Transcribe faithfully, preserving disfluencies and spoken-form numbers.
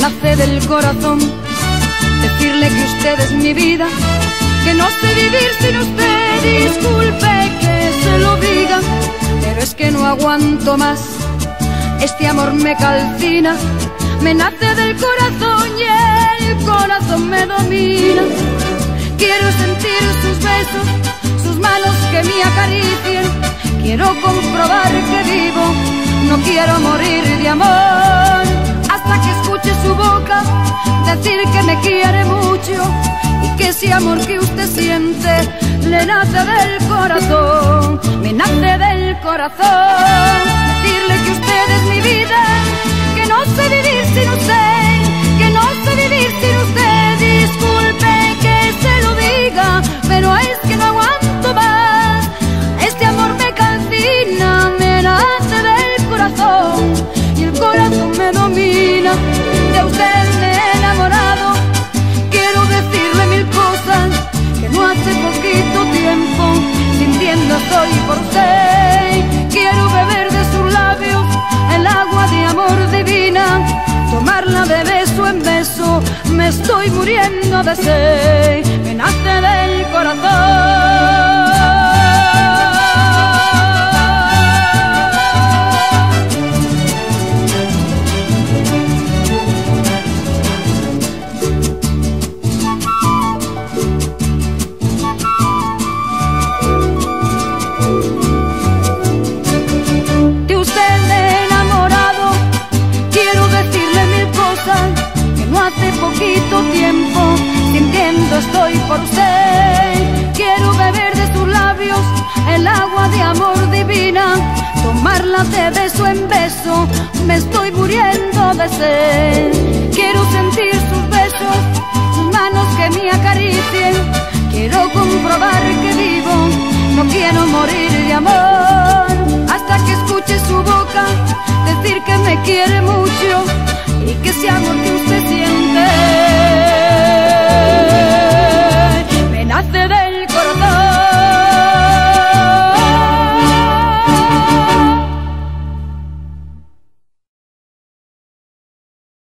nace del corazón decirle que usted es mi vida, que no sé vivir sin usted. Disculpe que se lo diga, pero es que no aguanto más. Este amor me calcina, me nace del corazón y el corazón me domina. Quiero sentir sus besos, sus manos que me acaricien. Quiero comprobar que vivo, no quiero morir de amor. Hasta que escuche su boca decir que me quiere mucho y que ese amor que usted siente le nace del corazón, me nace del corazón. Decirle que usted es mi vida, que no sé vivir sin usted, que no sé vivir sin usted. Disculpe que se lo diga, pero es que no aguanto más. Este amor me calcina, me nace del corazón y el corazón me domina. De usted me he enamorado, quiero decirle mil cosas que no hace poquito tiempo sintiendo estoy por usted. Quiero beber de sus labios el agua de amor divina, tomarla de beso en beso, me estoy muriendo de sed, me nace del corazón. Poquito tiempo sintiendo estoy por usted. Quiero beber de sus labios el agua de amor divina, tomarla de beso en beso, me estoy muriendo de sed. Quiero sentir sus besos, sus manos que me acaricien. Quiero comprobar que vivo, no quiero morir de amor. Hasta que escuche su boca decir que me quiere mucho y que ese amor que usted siente